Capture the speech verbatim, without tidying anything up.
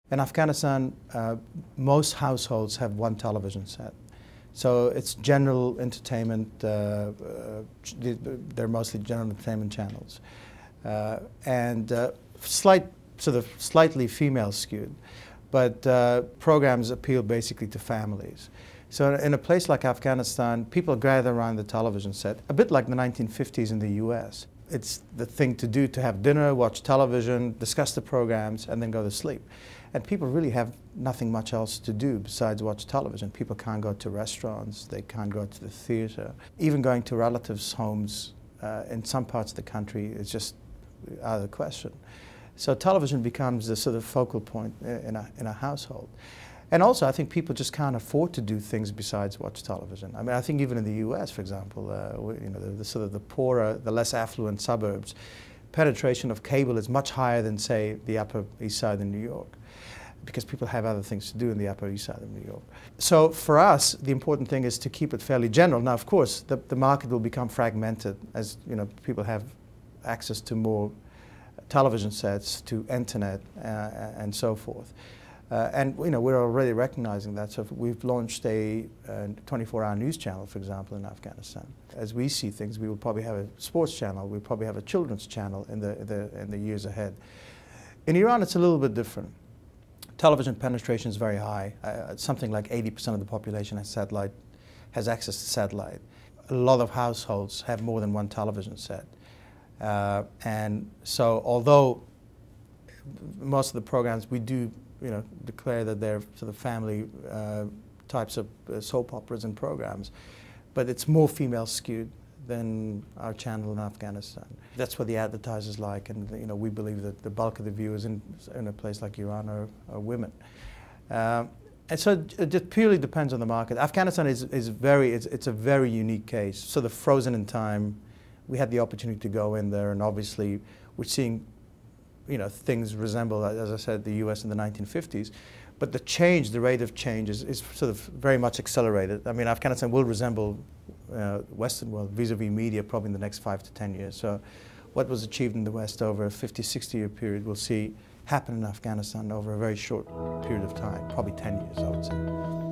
In Afghanistan, uh, most households have one television set. So it's general entertainment, uh, uh, they're mostly general entertainment channels. Uh, and uh, slight, sort of slightly female skewed, but uh, programs appeal basically to families. So in a place like Afghanistan, people gather around the television set, a bit like the nineteen fifties in the U S. It's the thing to do to have dinner, watch television, discuss the programs, and then go to sleep. And people really have nothing much else to do besides watch television. People can't go to restaurants, they can't go to the theater. Even going to relatives' homes uh, in some parts of the country is just out of the question. So television becomes the sort of focal point in a, in a household. And also, I think people just can't afford to do things besides watch television. I mean, I think even in the U S, for example, uh, you know, the, the sort of the poorer, the less affluent suburbs, penetration of cable is much higher than, say, the Upper East Side in New York, because people have other things to do in the Upper East Side of New York. So for us, the important thing is to keep it fairly general. Now, of course, the, the market will become fragmented as, you know, people have access to more television sets, to internet, uh, and so forth. Uh, and you know, we're already recognizing that. So we've launched a twenty-four hour news channel, for example, in Afghanistan. As we see things, we will probably have a sports channel, we'll probably have a children's channel in the, the, in the years ahead. In Iran, it's a little bit different. Television penetration is very high. Uh, something like eighty percent of the population has satellite, has access to satellite. A lot of households have more than one television set. Uh, and so although most of the programs we do you know, declare that they're sort of family uh, types of uh, soap operas and programs, but it's more female skewed than our channel in Afghanistan. That's what the advertisers like, and you know, we believe that the bulk of the viewers in, in a place like Iran are, are women. Uh, and so it just purely depends on the market. Afghanistan is, is very, it's, it's a very unique case. Sort of frozen in time. We had the opportunity to go in there, and obviously we're seeing you know, things resemble, as I said, the U S in the nineteen fifties. But the change, the rate of change is, is sort of very much accelerated. I mean, Afghanistan will resemble uh, Western world vis-a-vis media probably in the next five to ten years. So what was achieved in the West over a fifty, sixty year period we'll see happen in Afghanistan over a very short period of time, probably ten years, I would say.